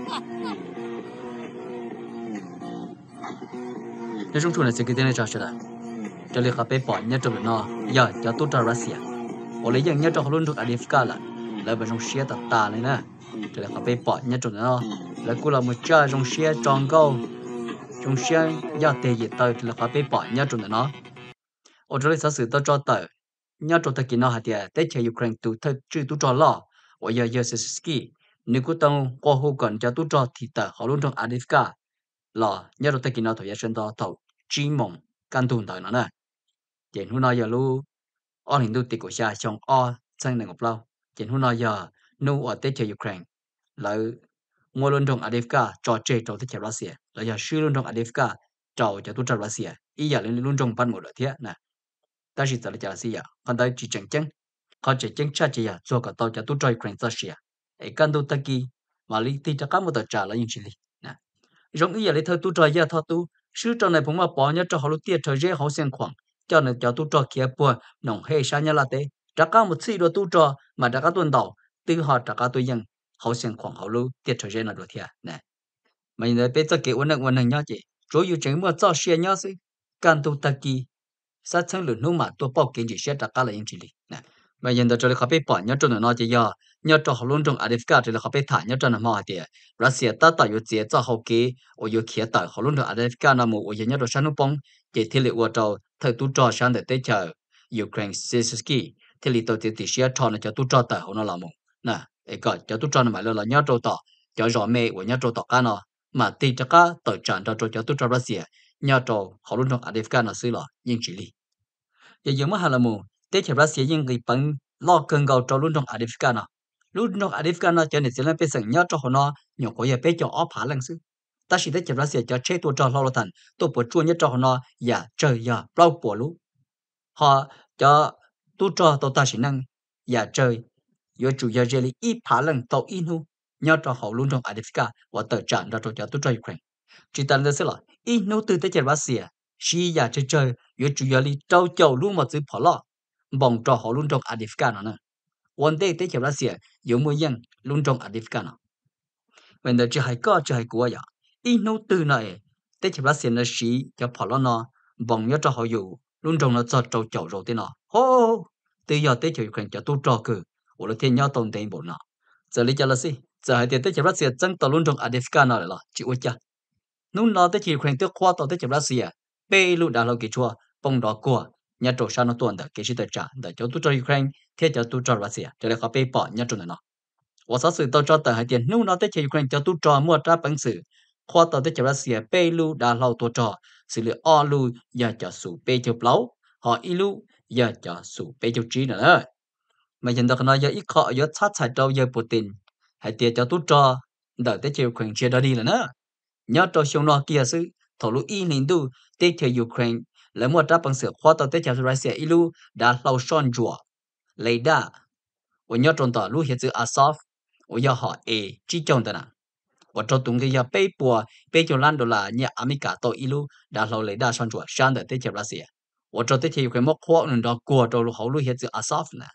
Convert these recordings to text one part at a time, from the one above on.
nếu chúng này sẽ cái tên này cho là cho nên họ phải bỏ nhớ trong nó giờ cho tôi cho Russia họ lấy những nhớ trong luôn trong Asdivkaj là bên trong xe ta này nè cho nên họ phải bỏ nhớ trong nó là cũng là một chơi trong xe tròn câu trong xe giờ tiền gì tới thì là họ phải bỏ nhớ trong nó ở chỗ này sẽ sự tôi cho tới nhớ trong thời kỳ nó hạt địa tết chơi Ukraine tụi thôi chưa tụi cho lo ở giờ Yuskhees nếu cứ tông qua hồ còn cho tụi cho thì tới họ luôn trong Asdivkaj là nhớ trong thời kỳ nó thời gian đó thầu Hmong căn tồn tại nó nè chuyện hôm nay giờ lu ở hình tụi của xa trong sang này ngọc lâu chuyện hôm nay giờ nu ở tết chơi Ukraine lại mua luôn trong Asdivkaj trò chơi trò tết chơi Russia lại giờ sư luôn trong Asdivkaj trò cho tụi Russia ý giờ lên luôn trong ban một rồi thế nè ta chỉ là chơi gì còn đây chỉ chẳng chẳng họ chỉ chẳng cha chỉ cho cả tàu cho tụi Ukraine Russia ấy căn tụi ta kia mà lý thì chắc một tờ trả là những gì nè giống ý giờ lấy thôi tụi giờ thôi tụi sư trong này cũng mà bỏ nhớ cho họ lúc tiệt thời gian họ xem khoảng cho nên cho tụi kia bùa nòng hay sao nhá là thế chắc cả một xí đồ tụi mà chắc cả tuần đầu từ họ chắc cả tụi dân họ xem khoảng họ lúc tiệt thời gian là đồ thiệt nè mà giờ bây giờ cái vấn đề nhá chị chủ yếu chính mà cho xe nhá sự can tụi ta kia sát chân lửa nung mà tôi bảo kiến chỉ xe chắc cả là những gì nè mà giờ đó cho nên họ bị bỏ nhớ trong nó chỉ giờ nhớ cho họ luôn trong Asdivkaj thì họ bị thả nhớ trong nó mà thì Russia ta tạo yếu chế cho họ kia ở yếu kia tạo họ luôn trong Asdivkaj là một ở nhớ trong sáng bông chỉ thiết lập ở trong thời tu trò sáng để tới chờ Ukraine Zelensky thiết lập tổ chức xe tròn cho tu trò tạo họ nó làm một nè cái cho tu trò nó mà là nhớ trong tạo cho rõ mê ở nhớ trong tạo cái nó mà thì chắc cả tổ chức cho tu trò Russia nhớ trong họ luôn trong Asdivkaj nó xí là những gì giờ mà là một tết chợ Russia những người bằng lo cơn gạo cho luôn trong Asdivkaj nó luôn trong Asdivkaj nó cho nên sẽ làm bên nhớ cho họ nó nhiều có giờ bé cho ốp phá lần xứ ta chỉ tết chợ Russia cho chế tôi cho lo thành tôi bữa chua nhất cho họ nó ya trời ya bao bùa lú họ cho tôi cho tôi ta chỉ năng ya trời yo chủ ya jelly ít phá lần tàu in hu nhớ cho họ luôn trong Asdivkaj và tờ trạng ra cho tôi cho Ukraine chỉ ta là sẽ là in nô từ tết chợ Russia chỉ ya chơi yo chủ ya li trâu chầu luôn mà chữ phá lo bỏng cho họ luôn trong Asdivkaj nó nè one day tết chợ Russia有冇人luôn trong Asdivkaj nó vấn đề chỉ hay có chỉ hay của ya in nô từ này tết chợ Russia nó chỉ cho phá lo nó bỏng nhớ cho họอยู่luôn trong nó cho trâu chầu rồi thế nó hô từ giờ tết chợ Ukraine cho tôi cho cứ我的天要懂点不呢这里叫了是这还得tết chợ Russia真到luôn trong Asdivkaj nó là chỉ ôi cha nung nó tết chợ Ukraine tôi khoa tao tết chợ Russia bê lu đã lâu kỳ chua bông đó của nhà trổ sao nó tuần được cái gì tự trả để cho tôi cho Ukraine thế cho tôi cho Russia cho nên họ bê bỏ nhà trổ này nó và sau sự tôi cho tờ hai tiền nung nó tới cho Ukraine cho tôi cho mua trả bằng sự khoa tờ tới cho Russia bê lu đã lâu tôi cho xử lý o lu giờ cho sủ bê cho Davhlau họ y lu giờ cho sủ bê cho Txeeb nữa mà hiện tại nó giờ ít khó giờ sát sai đâu giờ Putin hai tiền cho tôi cho đợi tới cho Ukraine chia đó đi là nữa nhớ cho xong nó kia sự thổ lũ y nên du tới cho Ukraine lấy một trăm bằng sự khoa tàu tới cho Russia ilu đã lâu son chùa lấy đa và nhớ trong tàu lũ hiện giờ Xov Xwm họ chỉ trong đó nè và cho tung cái bây bùa bây cho lan đô la nhà America tàu ilu đã lâu lấy đa son chùa sang để tới cho Russia và cho tới thì Ukraine mất khoa nên đó của tàu lũ họ lũ hiện giờ Xov nè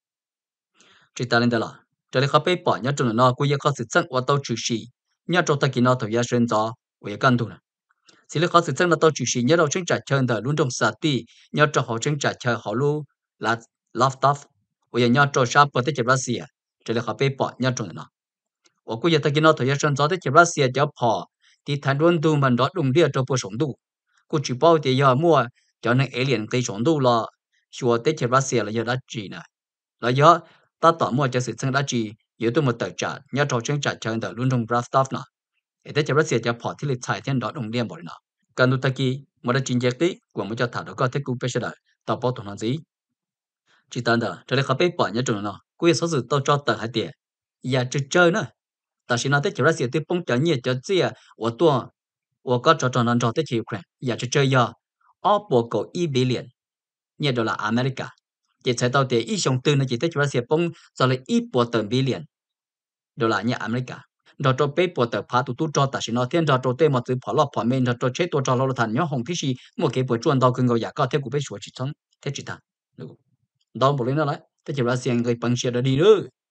chỉ ta lên đó là cho nên họ bây bỏ nhớ trong nó cũng có sự chân và tàu chủ sĩ nhớ trong tay kia nó tàu gia sinh cho và căn tu nè chỉ là khó sự chân là tôi chủ sĩ nhớ đầu tranh trả chơi đời luôn trong xã ti nhớ cho họ tranh trả chơi họ luôn là laptop bây giờ nhớ cho shop của tết Russia cho nên họ bị bỏ nhớ trong nó và bây giờ ta kia nó thời gian cho tết Russia cho họ thì thành luôn tu mình đó đúng địa cho bộ sống tu cũng chỉ bảo thì giờ mua cho nên alien cái sống tu là xua tết Russia là giờ đã chỉ nè là giờ ta tỏ mua cho sự chân đã chỉ yếu tôi một tờ trả nhớ cho tranh trả chơi đời luôn trong laptop nè để cho Russia cho họ thì lịch sai thiên đó đồng điểm bỏ nó cần tụi kia mà đã chính xác tí của một cho thảo đó có thể cũng phải đợi tao bảo tụi nó gì chỉ tao đó cho nên họ phải bỏ nhớ trường nó cuối số sự tao cho tờ hai tiền giờ chơi nữa ta chỉ nói tới cho Russia tiếp bông cho nhiều cho gì ở tua ở có cho nó cho tới Ukraine giờ chơi giờ ở bộ cổ 1 billion nhiều đô la America chỉ thấy tao tiền ít xong từ nó chỉ tới Russia bông cho lại ít bộ tờ billion đô la nhà America đó cho bé bộ tờ phá tụ cho ta chỉ nói thiên đó cho tên mà từ phá lọp phá men đó cho chế tôi cho lo thành nhớ hồng cái gì một cái bộ chuẩn đó cứ ngồi giả có theo của bé sửa chỉ thắng thế chỉ thắng đó bộ lên đó lại thế chỉ là xem cái bằng xe đó đi nữa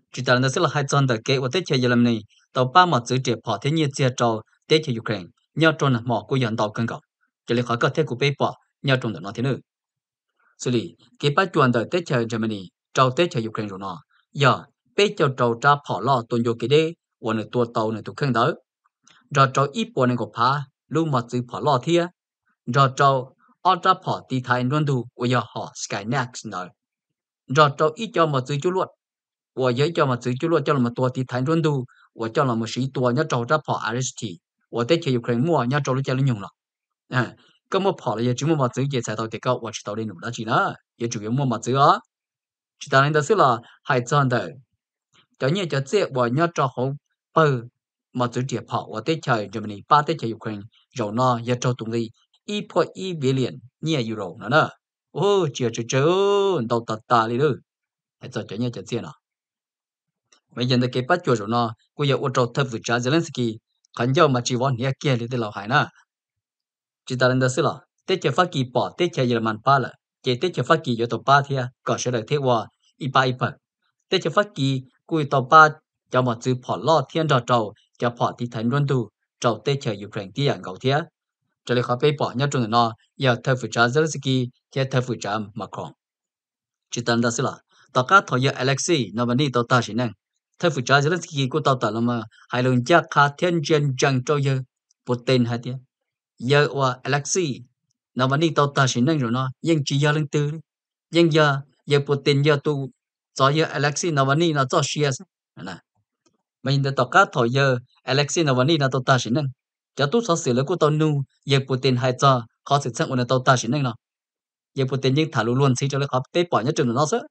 chỉ ta là sẽ là hai chân đời kế và tết chơi giờ làm này tàu ba mặt giữ trẻ bỏ thế nhiên chia trâu tết chơi Ukraine nhau trong là mỏ của dân tàu cân cầu chỉ là khỏi có thể của bê bỏ nhau trong đó nó thế nữa xử lý cái bắt chuẩn đời tết chơi Germany trâu tết chơi Ukraine rồi nó giờ bê cho trâu ra bỏ lo tuần vô cái đấy và nửa tua tàu nửa tua khăn đó rồi trâu ít bộ này của phá lưu mặt giữ bỏ lo thia rồi trâu ở ra bỏ đi thay luôn đủ và giờ họ sky next nữa rồi trâu ít cho mặt giữ chú luôn 我也叫嘛最主要叫那么多的谈论度，我叫那么谁多，人家找着跑 RST，我得去有可能摸，人家找了家里用了，嗯，咁我跑了也只么嘛最也才到这个，我知道的努了去呢，也主要么嘛最啊，知道人的是了，还真的，叫你叫这我人家找好不，嘛最直跑，我得去就么呢，把得去有可能，然后呢也找东西1.1 billion 你也 euro 呢，哦，这到大里了，还做叫你叫这了。bây giờ cái bắt chuột rồi nó bây giờ ô tô thấp vượt giá Zelensky khán giả mà chỉ want nhẹ kia để lão hải na chỉ ta lên đó xí là tết chơi phát kỳ bỏ tết chơi Yemen ba là chỉ tết chơi phát kỳ cho tàu ba thì có sẽ được thế qua ipa tết chơi phát kỳ cuối tàu ba cho một chữ bỏ lo thiên trò trầu cho bỏ thì thành luân tu trầu tết chơi Ukraine tí ảnh cầu thế cho nên họ bị bỏ nhất trong nó giờ thấp vượt giá Zelensky thì thấp vượt giá Macron chỉ ta lên đó xí là tàu cá thổi giờ Alexei nó vẫn đi tàu ta chỉ năng thay phụ trách Zelensky của tàu là mà hai lần chắc khá thiên nhiên chẳng cho giờ Putin hay thế giờ và Alexei nó vẫn đi tàu ta xin năng rồi nó nhưng chỉ giờ lần tư nhưng giờ Putin giờ tu cho giờ Alexei nó vẫn đi nó cho share nè mình để tàu cá thổi giờ Alexei nó vẫn đi nó tàu ta xin năng cho tu sao xử lý của tàu nu giờ Putin hay cho khó xử sang của tàu ta xin năng nó giờ Putin nhưng thả luôn xí cho nó khó tế bỏ nhất trường nó sợ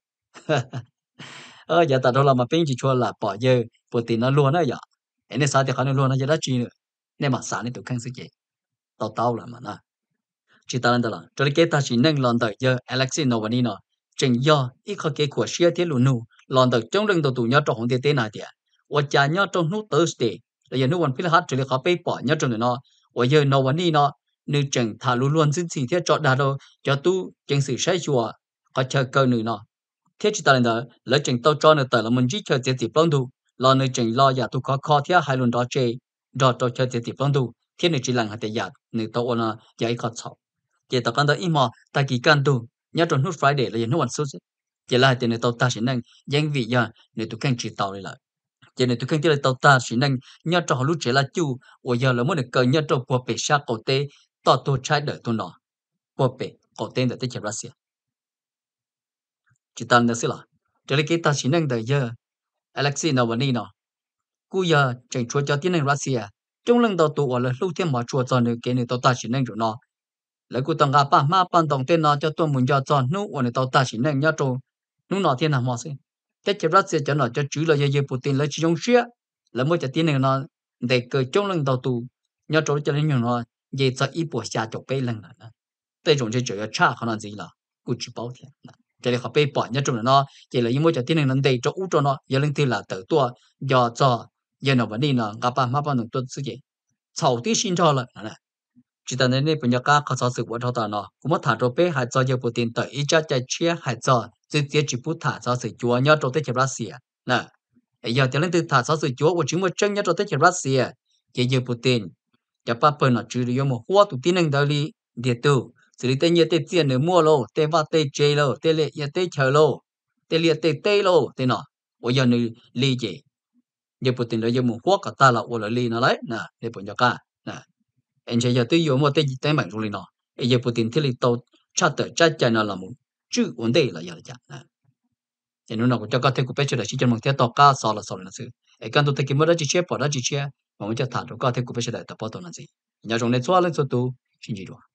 giờ ta đâu là mà bên chỉ cho là bỏ giờ Putin nó luôn đó giờ em nên sao thì họ nó luôn nó giờ đó chi nữa nên mà sáng này tụi khang sẽ gì tao là mà nè chỉ ta lên đó là cho cái ta chỉ nên làm tới giờ Alexei Navalny nó chính do ít có cái của xe thiết luôn nu làm tới trong lần đầu tụi nhớ trong hồng thế này thì và cha nhớ trong nút Thursday là giờ nútวันพฤหัสcho nên họ bị bỏ nhớ trong nó và giờ Navalny nó nữ chính thả luôn xin xì thiết cho đà đâu cho tu chính sự sai chùa họ chờ cơ nữ nó thế chỉ ta lên đó lấy trình tao cho nên tại là mình chỉ chơi tiền tiếp long tu lo nơi trình lo giả tu khó thế hai lần đó chơi đó tao chơi tiền tiếp long tu thế nên chỉ làm hạt giả nên tao ôn giải khó chọn chỉ tao căn đó im mà ta kỳ can tu nhớ trong nút Friday là nútวันศุกร์chỉ là tiền nên tao ta chỉ năng danh vị giờ nên tụi khang chỉ tao lại chỉ nên tụi khang chỉ là tao ta chỉ năng nhớ trong lúc chỉ là chu và giờ là muốn được cờ nhớ trong cuộc bể sát cổ tế tao tôi trái đời tôi nó cuộc bể cổ tế để tới chợ Russia chỉ ta là là cho nên cái ta chỉ năng đời giờ Alexei Navalny nó cú giờ chẳng chúa cho tiếng năng Russia trong lần đầu tụ là lúc thêm mà chúa cho nên cái này tao ta chỉ năng rồi nó lấy cú tăng gà ma ban đồng tên nó cho tôi muốn cho nút và này tao ta chỉ năng nhớ trâu nút nó thiên nào mà xem cái chế Russia cho nó cho chủ là giờ Putin lấy chỉ trong xía là mới cho tiếng năng nó để cơ trong lần đầu tụ nhớ trâu cho nên nó về cho ít bộ xa chụp bay lần nữa đây种就主要差可能gì là cú chỉ bảo thiệt cho nên họ bị bỏ nhất trong nó chỉ là những mối cho tiếng năng đây cho út cho nó giờ lên thì là tự tua do cho giờ nó vẫn đi nó gặp mà bao nhiêu tuần sự gì sau tí xin cho là chỉ ta nên bây giờ các khó sự của thằng nó cũng mất thả cho bé hay cho giờ Putin tới ít cho chạy chia hay cho直接只不thả cho sự chúa nhớ cho tới chợ Russia nè giờ cho nên từ thả cho sự chúa của chúng một chân nhớ cho tới chợ Russia chỉ giờ Putin cho ba bên nó chỉ được một hoa tụ tiếng năng đó đi địa tu xử lý tên như tên tiền nữa mua lô tên va tên chơi lô tên lệ như tên chờ lô tên liệt tên tây lô tên nọ bây giờ nữa li gì giờ Putin đó giờ một hoa cả ta là ô là li nó lấy nè để bọn cả nè anh chơi giờ tôi dùng một tên bằng rồi nọ giờ Putin thì li tàu chắc tới chắc chắn là một chữ vấn đề là giờ chắc nè cho nên nó cũng cho các thầy của bé chơi là chỉ cho mình theo tàu cá sao là sao là sự cái tôi thấy cái mới đó chỉ chơi bỏ đó chỉ chơi mà muốn cho thằng các thầy của bé chơi là tập bao nhiêu là gì nhà trong này xóa lên số tu xin gì rồi